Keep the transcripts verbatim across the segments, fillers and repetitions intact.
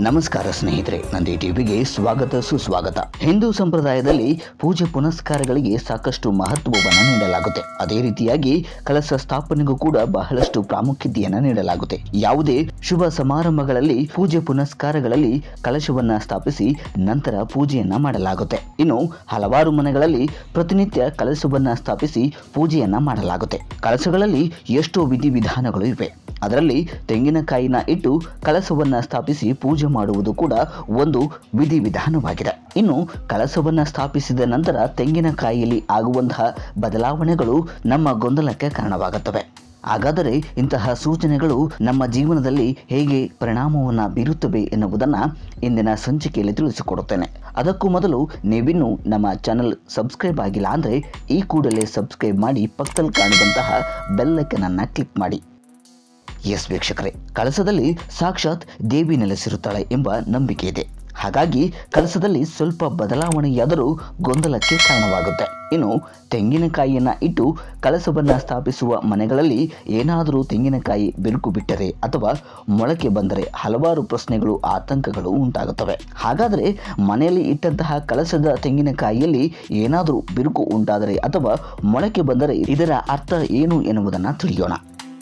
ನಮಸ್ಕಾರ ಸ್ನೇಹಿತರೆ, ನಂದಿ ಟಿವಿಗೆ ಸ್ವಾಗತ ಸುಸ್ವಾಗತ. ಹಿಂದೂ ಸಂಪ್ರದಾಯದಲ್ಲಿ ಪೂಜೆ ಪುನಸ್ಕಾರಗಳಿಗೆ ಸಾಕಷ್ಟು ಮಹತ್ವವನ್ನು ನೀಡಲಾಗುತ್ತೆ. ಅದೇ ರೀತಿಯಾಗಿ ಕಳಸ ಸ್ಥಾಪನೆಗೂ ಕೂಡ ಬಹಳಷ್ಟು ಪ್ರಾಮುಖ್ಯತೆಯನ್ನು ನೀಡಲಾಗುತ್ತೆ. ಯಾವುದೇ ಶುಭ ಸಮಾರಂಭಗಳಲ್ಲಿ ಪೂಜೆ ಪುನಸ್ಕಾರಗಳಲ್ಲಿ ಕಳಶವನ್ನ ಸ್ಥಾಪಿಸಿ ನಂತರ ಪೂಜೆಯನ್ನ ಮಾಡಲಾಗುತ್ತೆ. ಇನ್ನು ಹಲವಾರು ಮನೆಗಳಲ್ಲಿ ಪ್ರತಿನಿತ್ಯ ಕಳಶವನ್ನ ಸ್ಥಾಪಿಸಿ ಪೂಜೆಯನ್ನ ಮಾಡಲಾಗುತ್ತೆ. ಕಳಶಗಳಲ್ಲಿ ಎಷ್ಟೋ ವಿಧಿವಿಧಾನಗಳು ಇವೆ. ಅದರಲ್ಲಿ ತೆಂಗಿನಕಾಯಿನ ಇಟ್ಟು ಕಳಸವನ್ನ ಸ್ಥಾಪಿಸಿ ಪೂಜೆ ಮಾಡುವುದು ಕೂಡ ಒಂದು ವಿಧಿವಿಧಾನವಾಗಿದೆ. ಇನ್ನು ಕಳಸವನ್ನ ಸ್ಥಾಪಿಸಿದ ನಂತರ ತೆಂಗಿನಕಾಯಿಯಲ್ಲಿ ಆಗುವಂತಹ ಬದಲಾವಣೆಗಳು ನಮ್ಮ ಗೊಂದಲಕ್ಕೆ ಕಾರಣವಾಗುತ್ತವೆ. ಹಾಗಾದರೆ ಇಂತಹ ಸೂಚನೆಗಳು ನಮ್ಮ ಜೀವನದಲ್ಲಿ ಹೇಗೆ ಪರಿಣಾಮವನ್ನು ಬೀರುತ್ತವೆ ಎನ್ನುವುದನ್ನು ಇಂದಿನ ಸಂಚಿಕೆಯಲ್ಲಿ ತಿಳಿಸಿಕೊಡುತ್ತೇನೆ. ಅದಕ್ಕೂ ಮೊದಲು ನೀವಿನ್ನೂ ನಮ್ಮ ಚಾನೆಲ್ ಸಬ್ಸ್ಕ್ರೈಬ್ ಆಗಿಲ್ಲ ಅಂದರೆ ಈ ಕೂಡಲೇ ಸಬ್ಸ್ಕ್ರೈಬ್ ಮಾಡಿ ಪಕ್ಕದಲ್ಲಿ ಕಾಣುವಂತಹ ಬೆಲ್ ಐಕಾನ್ ಅನ್ನು ಕ್ಲಿಕ್ ಮಾಡಿ. ಎಸ್ ವೀಕ್ಷಕರೇ, ಕಳಸದಲ್ಲಿ ಸಾಕ್ಷಾತ್ ದೇವಿ ನೆಲೆಸಿರುತ್ತಾಳೆ ಎಂಬ ನಂಬಿಕೆ ಇದೆ. ಹಾಗಾಗಿ ಕಳಸದಲ್ಲಿ ಸ್ವಲ್ಪ ಬದಲಾವಣೆಯಾದರೂ ಗೊಂದಲಕ್ಕೆ ಕಾರಣವಾಗುತ್ತೆ. ಇನ್ನು ತೆಂಗಿನಕಾಯಿಯನ್ನ ಇಟ್ಟು ಕಳಸವನ್ನ ಸ್ಥಾಪಿಸುವ ಮನೆಗಳಲ್ಲಿ ಏನಾದರೂ ತೆಂಗಿನಕಾಯಿ ಬಿರುಕು ಬಿಟ್ಟರೆ ಅಥವಾ ಮೊಳಕೆ ಬಂದರೆ ಹಲವಾರು ಪ್ರಶ್ನೆಗಳು, ಆತಂಕಗಳು ಉಂಟಾಗುತ್ತವೆ. ಹಾಗಾದರೆ ಮನೆಯಲ್ಲಿ ಇಟ್ಟಂತಹ ಕಳಸದ ತೆಂಗಿನಕಾಯಿಯಲ್ಲಿ ಏನಾದರೂ ಬಿರುಕು ಉಂಟಾದರೆ ಅಥವಾ ಮೊಳಕೆ ಬಂದರೆ ಇದರ ಅರ್ಥ ಏನು ಎನ್ನುವುದನ್ನು ತಿಳಿಯೋಣ.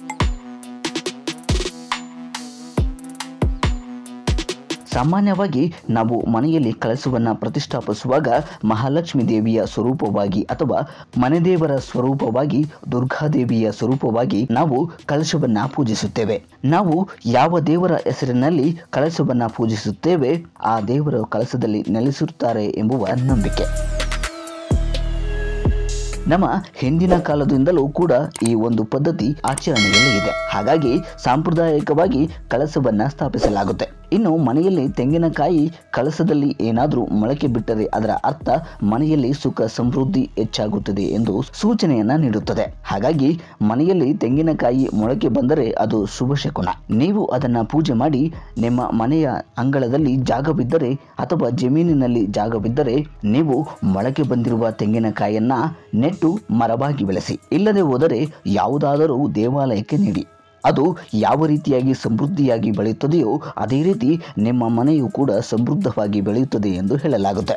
ಸಾಮಾನ್ಯವಾಗಿ ನಾವು ಮನೆಯಲ್ಲಿ ಕಳಸವನ್ನ ಪ್ರತಿಷ್ಠಾಪಿಸುವಾಗ ಮಹಾಲಕ್ಷ್ಮಿ ದೇವಿಯ ಸ್ವರೂಪವಾಗಿ ಅಥವಾ ಮನೆದೇವರ ಸ್ವರೂಪವಾಗಿ ದುರ್ಗಾದೇವಿಯ ಸ್ವರೂಪವಾಗಿ ನಾವು ಕಳಶವನ್ನ ಪೂಜಿಸುತ್ತೇವೆ. ನಾವು ಯಾವ ದೇವರ ಹೆಸರಿನಲ್ಲಿ ಕಳಶವನ್ನ ಪೂಜಿಸುತ್ತೇವೆ ಆ ದೇವರು ಕಳಶದಲ್ಲಿ ನೆಲೆಸಿರುತ್ತಾರೆ ಎಂಬುವ ನಂಬಿಕೆ. ನಮ್ಮ ಹಿಂದಿನ ಕಾಲದಿಂದಲೂ ಕೂಡ ಈ ಒಂದು ಪದ್ಧತಿ ಆಚರಣೆಯಲ್ಲಿ ಇದೆ. ಹಾಗಾಗಿ ಸಾಂಪ್ರದಾಯಿಕವಾಗಿ ಕಳಸವನ್ನ ಸ್ಥಾಪಿಸಲಾಗುತ್ತೆ. ಇನ್ನು ಮನೆಯಲ್ಲಿ ತೆಂಗಿನಕಾಯಿ ಕಳಸದಲ್ಲಿ ಏನಾದರೂ ಮೊಳಕೆ ಬಿಟ್ಟರೆ ಅದರ ಅರ್ಥ ಮನೆಯಲ್ಲಿ ಸುಖ ಸಮೃದ್ಧಿ ಹೆಚ್ಚಾಗುತ್ತದೆ ಎಂದು ಸೂಚನೆಯನ್ನ ನೀಡುತ್ತದೆ. ಹಾಗಾಗಿ ಮನೆಯಲ್ಲಿ ತೆಂಗಿನಕಾಯಿ ಮೊಳಕೆ ಬಂದರೆ ಅದು ಶುಭ ಶಕುನ. ನೀವು ಅದನ್ನ ಪೂಜೆ ಮಾಡಿ ನಿಮ್ಮ ಮನೆಯ ಅಂಗಳದಲ್ಲಿ ಜಾಗವಿದ್ದರೆ ಅಥವಾ ಜಮೀನಿನಲ್ಲಿ ಜಾಗವಿದ್ದರೆ ನೀವು ಮೊಳಕೆ ಬಂದಿರುವ ತೆಂಗಿನಕಾಯಿಯನ್ನ ನೆಟ್ಟು ಮರವಾಗಿ ಬೆಳೆಸಿ. ಇಲ್ಲದೆ ಹೋದರೆ ಯಾವುದಾದರೂ ದೇವಾಲಯಕ್ಕೆ ನೀಡಿ. ಅದು ಯಾವ ರೀತಿಯಾಗಿ ಸಮೃದ್ಧಿಯಾಗಿ ಬೆಳೆಯುತ್ತದೆಯೋ ಅದೇ ರೀತಿ ನಿಮ್ಮ ಮನೆಯು ಕೂಡ ಸಮೃದ್ಧವಾಗಿ ಬೆಳೆಯುತ್ತದೆ ಎಂದು ಹೇಳಲಾಗುತ್ತೆ.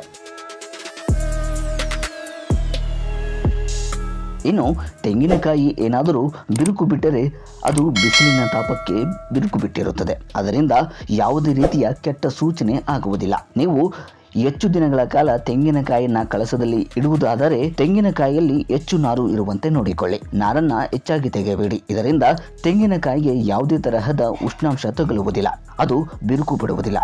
ಇನ್ನು ತೆಂಗಿನಕಾಯಿ ಏನಾದರೂ ಬಿರುಕು ಬಿಟ್ಟರೆ ಅದು ಬಿಸಿಲಿನ ತಾಪಕ್ಕೆ ಬಿರುಕು ಬಿಟ್ಟಿರುತ್ತದೆ. ಅದರಿಂದ ಯಾವುದೇ ರೀತಿಯ ಕೆಟ್ಟ ಸೂಚನೆ ಆಗುವುದಿಲ್ಲ. ನೀವು ಹೆಚ್ಚು ದಿನಗಳ ಕಾಲ ತೆಂಗಿನಕಾಯಿನ ಕಳಸದಲ್ಲಿ ಇಡುವುದಾದರೆ ತೆಂಗಿನಕಾಯಿಯಲ್ಲಿ ಹೆಚ್ಚು ನಾರು ಇರುವಂತೆ ನೋಡಿಕೊಳ್ಳಿ. ನಾರನ್ನ ಹೆಚ್ಚಾಗಿ ತೆಗೆಯಬೇಡಿ. ಇದರಿಂದ ತೆಂಗಿನಕಾಯಿಗೆ ಯಾವುದೇ ತರಹದ ಉಷ್ಣಾಂಶ ತಗುಲುವುದಿಲ್ಲ, ಅದು ಬಿರುಕು ಬಿಡುವುದಿಲ್ಲ.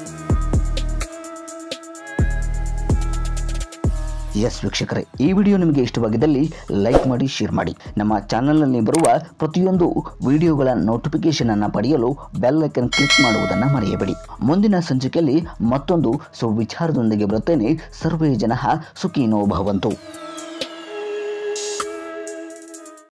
ಎಸ್ ವೀಕ್ಷಕರೇ, ಈ ವಿಡಿಯೋ ನಿಮಗೆ ಇಷ್ಟವಾಗಿದ್ದಲ್ಲಿ ಲೈಕ್ ಮಾಡಿ, ಶೇರ್ ಮಾಡಿ. ನಮ್ಮ ಚಾನೆಲ್ನಲ್ಲಿ ಬರುವ ಪ್ರತಿಯೊಂದು ವಿಡಿಯೋಗಳ ನೋಟಿಫಿಕೇಶನ್ ಅನ್ನು ಪಡೆಯಲು ಬೆಲ್ ಐಕಾನ್ ಕ್ಲಿಕ್ ಮಾಡುವುದನ್ನು ಮರೆಯಬೇಡಿ. ಮುಂದಿನ ಸಂಚಿಕೆಯಲ್ಲಿ ಮತ್ತೊಂದು ಸುವಿಚಾರದೊಂದಿಗೆ ಬರುತ್ತೇನೆ. ಸರ್ವೇ ಜನಃ ಸುಖಿನೋ ಭವಂತು.